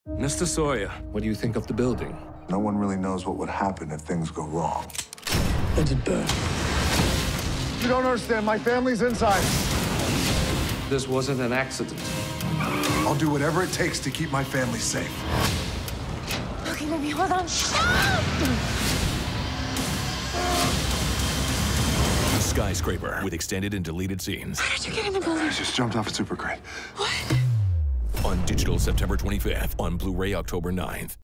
Mr. Sawyer, what do you think of the building? No one really knows what would happen if things go wrong. Let it burn. You don't understand. My family's inside. This wasn't an accident. I'll do whatever it takes to keep my family safe. Okay, baby, hold on. Skyscraper, with extended and deleted scenes. How did you get in the building? I just jumped off a super crane. What? On digital September 25th, on Blu-ray October 9th.